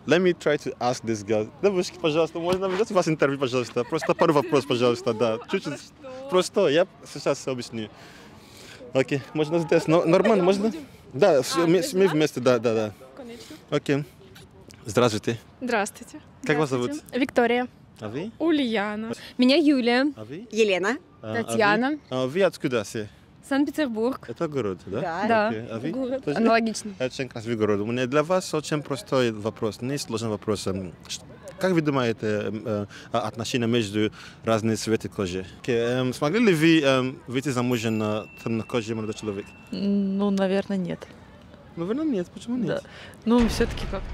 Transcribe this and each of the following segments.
let me try to ask this girl. Девушки, пожалуйста, можно взять у вас интервью, пожалуйста? Просто пару вопросов, пожалуйста, да. Чуть-чуть. Просто я сейчас объясню. Окей, можно здесь? Нормально, можно? Да, мы вместе, да. Конечно. Окей. Здравствуйте. Здравствуйте. Как вас зовут? Виктория. А вы? Ульяна. Меня Юлия. А вы? Елена. Татьяна. А вы откуда все? Санкт-Петербург. Это город, да? Да. Окей. А вы? Город. Тоже? Аналогично. Очень красивый город. У меня для вас очень простой вопрос, не сложный вопрос. Как вы думаете отношения между разными цветами кожи? Смогли ли вы выйти замуж на темнокожий молодой человек? Ну, наверное, нет. Наверное, нет. Почему нет? Да. Ну, все-таки как.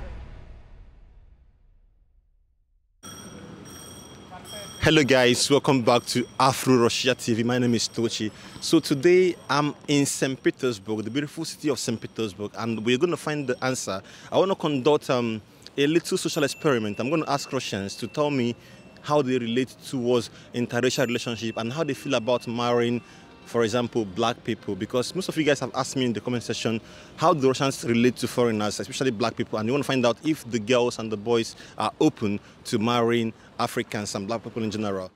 Hello guys, welcome back to Afro Russia TV. My name is Tochi. So today I'm in St. Petersburg, the beautiful city of St. Petersburg, and we're going to find the answer. I want to conduct a little social experiment. I'm going to ask Russians to tell me how they relate towards interracial relationship and how they feel about marrying, for example, black people, because most of you guys have asked me in the comment section how the Russians relate to foreigners, especially black people, and you want to find out if the girls and the boys are open to marrying Africans and black people in general.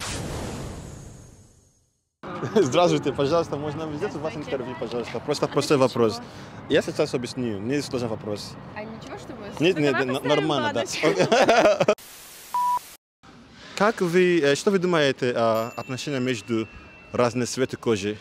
Здравствуйте, пожалуйста, можно взять у вас интервью, пожалуйста? Просто простой вопрос. Я сейчас объясню, не сложный вопрос. А ничего, что вы? Нет, нормально, да. Как вы, что вы думаете о отношениях между разными цветами кожи?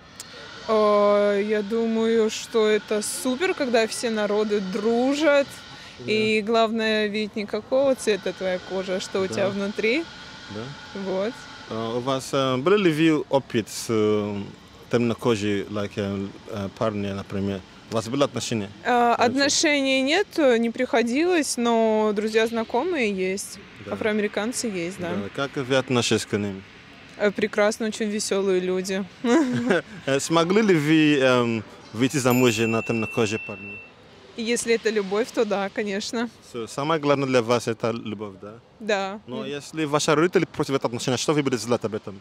Я думаю, что это супер, когда все народы дружат. Да. И главное, ведь никакого цвета твоя кожа, что у тебя внутри. Да. Вот. У вас были ли вы опыт с темнокожей, парни, например? У вас были отношения? Отношений нет, не приходилось, но друзья знакомые есть. Да. Афроамериканцы есть, да. Как вы относитесь к ним? Прекрасно, очень веселые люди. Смогли ли вы выйти замуж на темнокожие парни? Если это любовь, то да, конечно. Самое главное для вас это любовь, да? Да. Но если ваши родители против этого отношения, что вы будете делать об этом?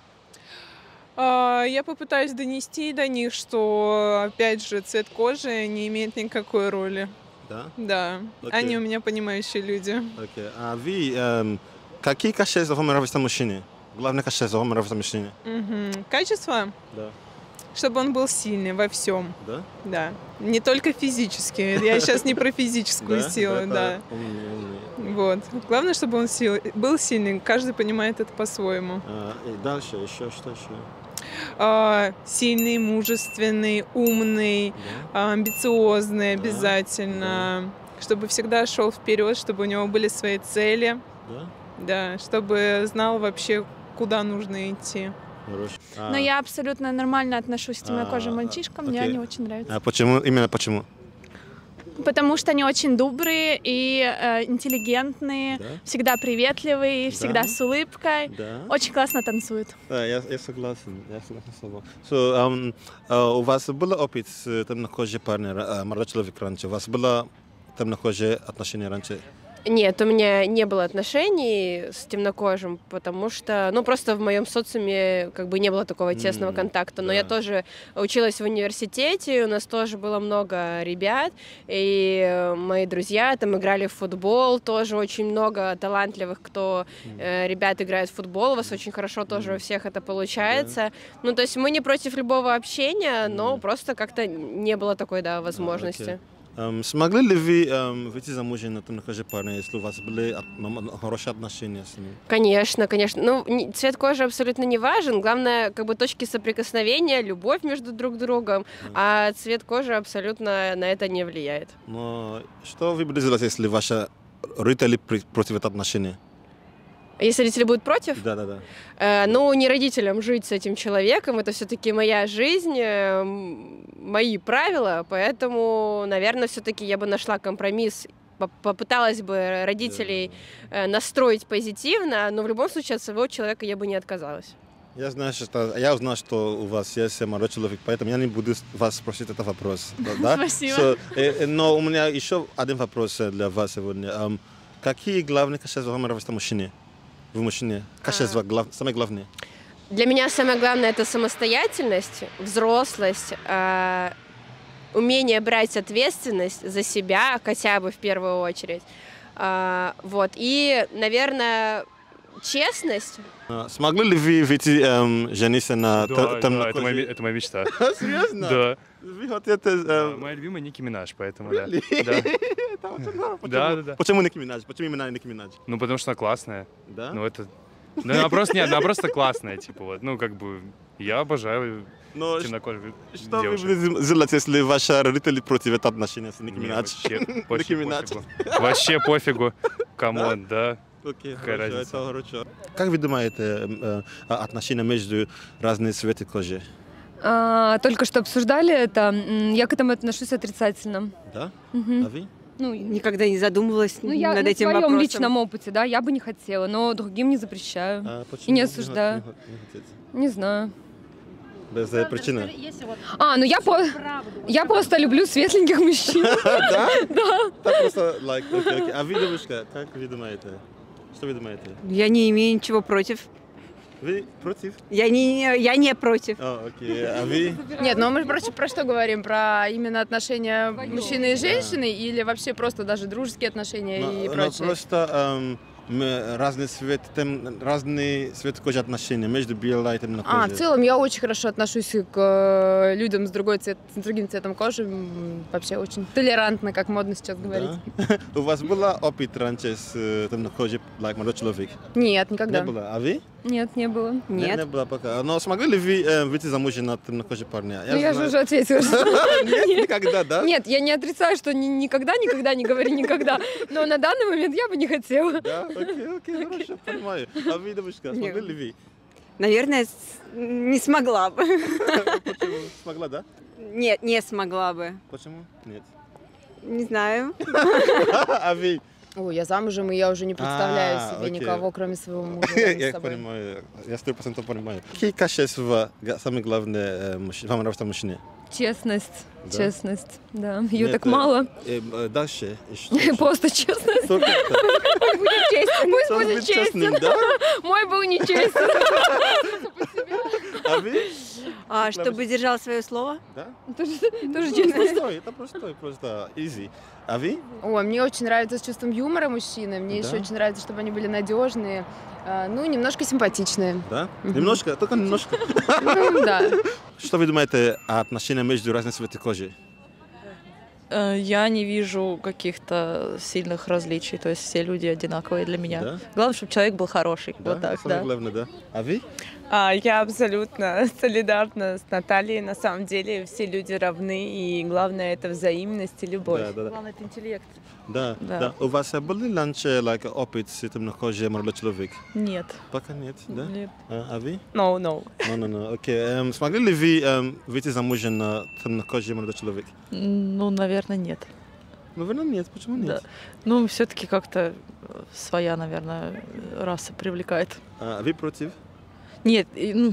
Я попытаюсь донести до них, что, опять же, цвет кожи не имеет никакой роли. Да? Да. Они у меня понимающие люди. Окей. А вы, какие качества вам нравятся в мужчине? Главное качество вам нравится в мужчине? Качество? Да. Чтобы он был сильный во всем. Да? Да. Не только физически. Я сейчас не про физическую силу, да. Вот. Главное, чтобы он был сильный. Каждый понимает это по-своему. И дальше еще что еще? Сильный, мужественный, умный, амбициозный обязательно. Чтобы всегда шел вперед, чтобы у него были свои цели. Да? Да, чтобы знал вообще, куда нужно идти. Но я абсолютно нормально отношусь к темнокожим мальчишкам, мне они очень нравятся. А почему? Именно почему? Потому что они очень добрые и интеллигентные, Да? всегда приветливые, всегда Да? с улыбкой, Да? очень классно танцуют. Да, я согласен с тобой. So, у вас был опыт с темнокожим парнем, молодой человек раньше? У вас было темнокожие отношения раньше? Нет, у меня не было отношений с темнокожим, потому что, просто в моем социуме как бы не было такого тесного контакта. Но да. я тоже училась в университете, у нас тоже было много ребят, и мои друзья там играли в футбол, тоже очень много талантливых, кто ребят играет в футбол, у вас очень хорошо тоже у всех это получается. Да. То есть мы не против любого общения, но просто как-то не было такой, возможности. Смогли ли вы выйти замуж на темнокожие парня, если у вас были хорошие отношения с ним? Конечно, конечно. Цвет кожи абсолютно не важен. Главное, точки соприкосновения, любовь между друг другом, а цвет кожи абсолютно на это не влияет. Но что вы будете делать, если ваши родители против этого отношения? Если родители будут против? Да. Не родителям жить с этим человеком, это все-таки моя жизнь, мои правила, поэтому, наверное, все-таки я бы нашла компромисс, попыталась бы родителей настроить позитивно, но в любом случае от своего человека я бы не отказалась. Я узнал, что у вас есть молодой человек, поэтому я не буду вас спросить этот вопрос. Да? Спасибо. Но у меня еще один вопрос для вас сегодня. Какие главные качества вам нравятся в мужчине? В мужчине? Качества самое главное? Для меня самое главное — это самостоятельность, взрослость, умение брать ответственность за себя, хотя бы в первую очередь, Вот. И, наверное, честность. Смогли ли вы выйти жениться на Да, темнокожей? это моя мечта. Серьезно? Да. Вы хотите... Моя любимая Ники Минаж, поэтому да. Really? Да. Это очень здорово. Да. Почему Ники Минаж? Почему именно Ники Минаж? Ну, потому что она классная. Да? Ну, это... Ну, она просто, нет, она просто классная, типа, вот. Ну, как бы, я обожаю Но темнокожих что вы девушек. будете делать, если ваши родители против этого отношения с Ники Мне Минаж? вообще Ники Минаж. пофигу. Вообще пофигу. Камон, да. Окей, Какая хорошо, разница? это хорошо. Как вы думаете, отношения между разными цветами кожи? Только что обсуждали это. Я к этому отношусь отрицательно. Да? Мгм. А вы? Ну, Никогда не задумывалась ну, я над на этим своем вопросом. личном опыте, да, я бы не хотела, но другим не запрещаю. Почему не осуждаю. не хотите? Не знаю. Без причины? Ну я просто люблю светленьких мужчин. Да? Да. Так просто, окей. А вы, девушка, как вы думаете? Что вы думаете? Я не имею ничего против. Вы против? Я не против. Окей. А вы? Нет, но мы про что говорим? Про именно отношения мужчины и женщины или вообще просто даже дружеские отношения и Но прочее? просто разный цвет кожи отношения между белой и темнокожей. В целом я очень хорошо отношусь к людям с другим цветом кожи. Вообще очень толерантно, как модно сейчас говорить. Да? У вас был опыт раньше с темнокожей, молодой человек? Нет, никогда. Не было. А вы? Нет, не было. Нет. Не было пока. Но смогли ли вы выйти замуж на темнокожей парня? Ну я же уже ответила. Нет, никогда, да? Нет, я не отрицаю, что никогда не говори никогда. Но на данный момент я бы не хотела. Да, окей, хорошо, понимаю. А вы, девушка, смогли ли вы? Наверное, не смогла бы. Почему? Смогла, да? Нет, не смогла бы. Почему? Нет. Не знаю. А вы? Ой, я замужем, и я уже не представляю себе окей. никого, кроме своего мужа. рядом с Я собой. понимаю, я 100% понимаю. Какие качества самые главные вам нравятся в мужчине? Честность. Да? Честность. Да. Ее Нет, так мало. Дальше. еще. Просто честность. Только это. Пусть Чтобы будет быть честным, честен. да? Мой был нечестен. А вы? Чтобы держал свое слово? Да? Тоже Это честность. простой, просто easy. А вы? Ой, мне очень нравится с чувством юмора мужчины. Мне Да? еще очень нравится, чтобы они были надежные, ну, немножко симпатичные. Да? Немножко, только немножко. Ну, да. Что вы думаете о отношениях между разными цветами кожи? Я не вижу каких-то сильных различий, то есть все люди одинаковые для меня. Да? Главное, чтобы человек был хороший. Да? Вот так, Самое да. главное, да? А вы? Я абсолютно солидарна с Натальей. На самом деле все люди равны, и главное это взаимность и любовь. Да. Главное, это интеллект. Да. Да. У вас был раньше опыт с темнокожим молодой человек? Нет. Пока нет, да? Нет. А вы? No. No. Окей. Смогли ли вы выйти замуж на темнокожий молодой человек? Ну, наверное, нет. Наверное, нет. Почему нет? Да. Ну, все-таки как-то своя, наверное, раса привлекает. А вы против? Нет,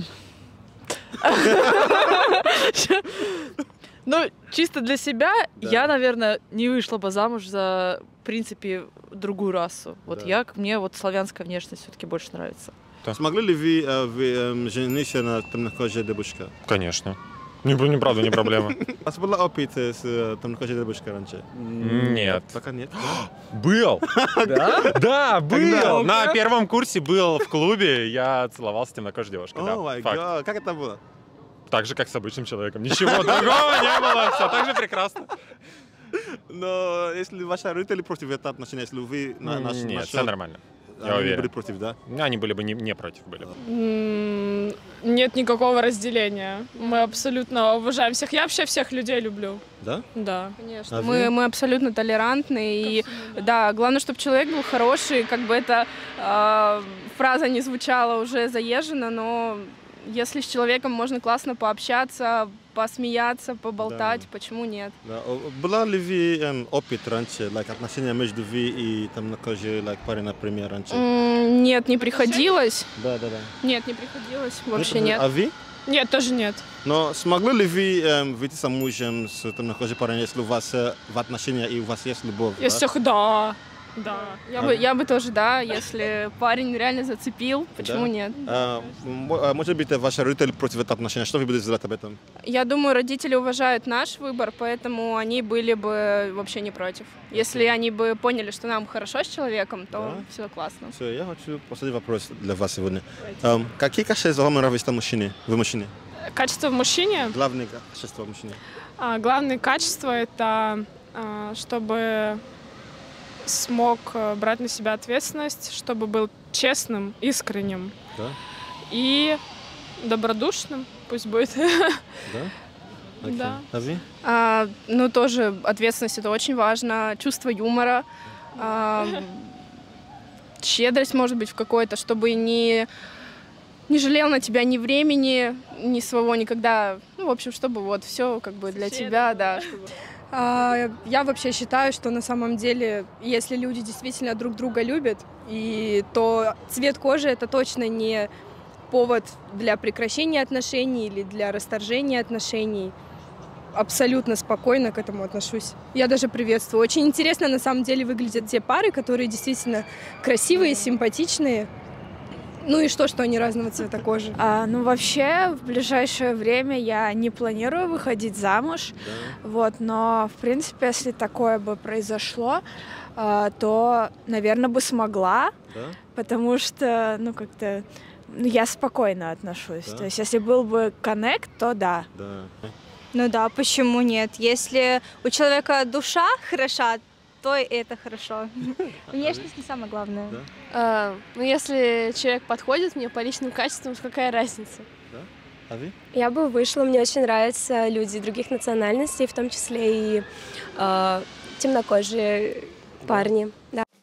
ну, чисто для себя Да. я, наверное, не вышла бы замуж за, в принципе, другую расу. Вот Да. мне вот славянская внешность все-таки больше нравится. Смогли ли вы жениться на темнокожей девушке? Конечно. Правда, не проблема. У вас был опыт с темнокожей девушкой раньше? Нет. Пока нет. Был. Да? Да, был. Когда? На первом курсе был в клубе, я целовался с темнокожей девушкой. О май Факт. гад, как это было? Так же, как с обычным человеком. Ничего другого не было. Все так же прекрасно. Но если ваши родители против этого отношения, если вы Нет, все нормально. Я они уверен. были против, да? Они были бы не против. Были бы. Нет никакого разделения. Мы абсолютно уважаем всех. Я вообще всех людей люблю. Да? Да. Конечно. А вы? Мы абсолютно толерантны. И да, главное, чтобы человек был хороший. Как бы эта фраза не звучала уже заезженно, но если с человеком можно классно пообщаться, посмеяться, поболтать, Да. почему нет? Да. Была ли вы опыт раньше, отношения между вы и темнокожей парень, например, раньше? Нет, не приходилось. Да. Нет, не приходилось. Вообще нет. А вы? Нет, тоже нет. Но смогли ли вы выйти замуж с темнокожей парнем, если у вас в отношениях и у вас есть любовь? Если да. Да. Я бы тоже, да, если парень реально зацепил, почему Да? нет? Может быть, ваши родители против этого отношения. Что вы будете делать об этом? Я думаю, родители уважают наш выбор, поэтому они были бы вообще не против. Если они бы поняли, что нам хорошо с человеком, то Да. все классно. Все, я хочу последний вопрос для вас сегодня. Какие качества вам нравятся в мужчине? Качество в мужчине? Главные качества в мужчине. Главное качество — это чтобы смог брать на себя ответственность, чтобы был честным, искренним Да? и добродушным, пусть будет. Да? Окей. Да. А вы? Ну, тоже ответственность — это очень важно, чувство юмора, щедрость, может быть, в какой-то, чтобы не жалел на тебя ни времени, ни своего никогда. Ну, в общем, чтобы вот все как бы для тебя, да. Я вообще считаю, что на самом деле, если люди действительно друг друга любят, то цвет кожи — это точно не повод для прекращения отношений или для расторжения отношений. Абсолютно спокойно к этому отношусь. Я даже приветствую. Очень интересно на самом деле выглядят те пары, которые действительно красивые, симпатичные. Ну и что они разного цвета кожи? Ну, вообще, в ближайшее время я не планирую выходить замуж. Вот, но, в принципе, если такое бы произошло, то, наверное, бы смогла, потому что, как-то, я спокойно отношусь. Да? То есть, если был бы коннект, то да. Ну да, почему нет? Если у человека душа хороша, то и это хорошо. Внешность не самое главное. Ну, если человек подходит мне по личным качествам, какая разница? Да? А вы? Я бы вышла, мне очень нравятся люди других национальностей, в том числе и темнокожие парни. Да.